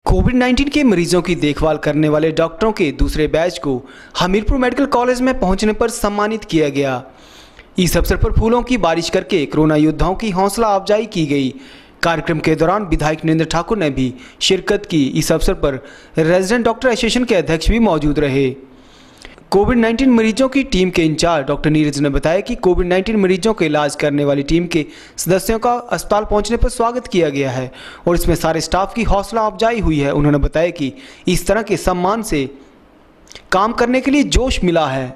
कोविड-19 के मरीजों की देखभाल करने वाले डॉक्टरों के दूसरे बैच को हमीरपुर मेडिकल कॉलेज में पहुंचने पर सम्मानित किया गया। इस अवसर पर फूलों की बारिश करके कोरोना योद्धाओं की हौसला अफजाई की गई। कार्यक्रम के दौरान विधायक नरेंद्र ठाकुर ने भी शिरकत की। इस अवसर पर रेजिडेंट डॉक्टर एसोसिएशन के अध्यक्ष भी मौजूद रहे। कोविड-19 मरीजों की टीम के इंचार्ज डॉक्टर नीरज ने बताया कि कोविड-19 मरीजों का इलाज करने वाली टीम के सदस्यों का अस्पताल पहुंचने पर स्वागत किया गया है और इसमें सारे स्टाफ की हौसला अफजाई हुई है। उन्होंने बताया कि इस तरह के सम्मान से काम करने के लिए जोश मिला है।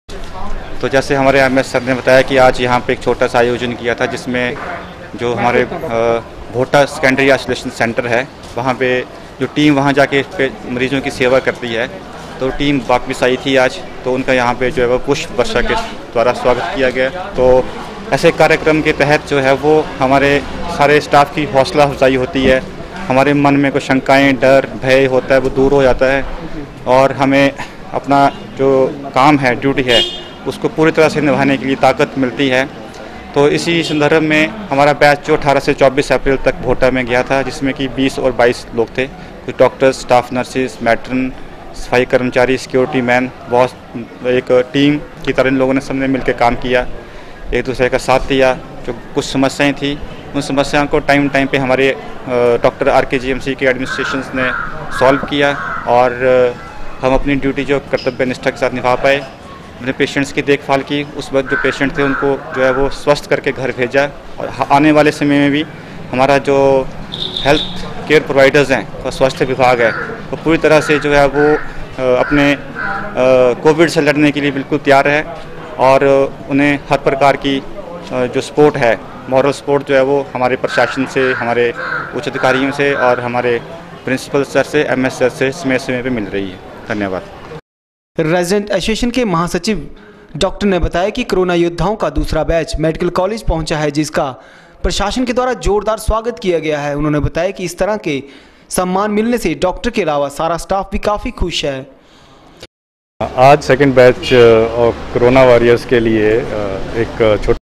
तो जैसे हमारे एमएस सर ने बताया कि आज यहाँ पे एक छोटा सा आयोजन किया था, जिसमें जो हमारे भोटा सेकेंडरी आइसोलेशन सेंटर है, वहाँ पे जो टीम वहाँ जाके मरीजों की सेवा करती है, तो टीम वापस आई थी आज। तो उनका यहाँ पे जो है वो पुष्प वर्षा के द्वारा स्वागत किया गया। तो ऐसे कार्यक्रम के तहत जो है वो हमारे सारे स्टाफ की हौसला अफजाई होती है। हमारे मन में कोई शंकाएँ, डर, भय होता है, वो दूर हो जाता है और हमें अपना जो काम है, ड्यूटी है, उसको पूरी तरह से निभाने के लिए ताकत मिलती है। तो इसी संदर्भ में हमारा बैच जो 18 से 24 अप्रैल तक भोटा में गया था, जिसमें कि 20 और 22 लोग थे। कुछ डॉक्टर्स, स्टाफ नर्सेज, मैट्रन, सफाई कर्मचारी, सिक्योरिटी मैन, बहुत एक टीम की तरह इन लोगों ने सबने मिलकर काम किया, एक दूसरे का साथ दिया। जो कुछ समस्याएं थी, उन समस्याओं को टाइम पे हमारे डॉक्टर RKGMC के एडमिनिस्ट्रेशन ने सॉल्व किया और हम अपनी ड्यूटी जो कर्तव्य निष्ठा के साथ निभा पाए। अपने पेशेंट्स की देखभाल की। उस वक्त जो पेशेंट थे उनको जो है वो स्वस्थ करके घर भेजा और आने वाले समय में भी हमारा जो हेल्थ केयर प्रोवाइडर्स हैं और स्वास्थ्य विभाग है, वो पूरी तरह से जो है वो अपने कोविड से लड़ने के लिए बिल्कुल तैयार है और उन्हें हर प्रकार की जो सपोर्ट है, मॉरल सपोर्ट जो है वो हमारे प्रशासन से, हमारे उच्च अधिकारियों से और हमारे प्रिंसिपल सर से, MS सर से समय समय पर मिल रही है। धन्यवाद। रेजिडेंट एसोसिएशन के महासचिव डॉक्टर ने बताया कि कोरोना योद्धाओं का दूसरा बैच मेडिकल कॉलेज पहुंचा है, जिसका प्रशासन के द्वारा जोरदार स्वागत किया गया है। उन्होंने बताया कि इस तरह के सम्मान मिलने से डॉक्टर के अलावा सारा स्टाफ भी काफ़ी खुश है। आज सेकंड बैच कोरोना वॉरियर्स के लिए एक छोटा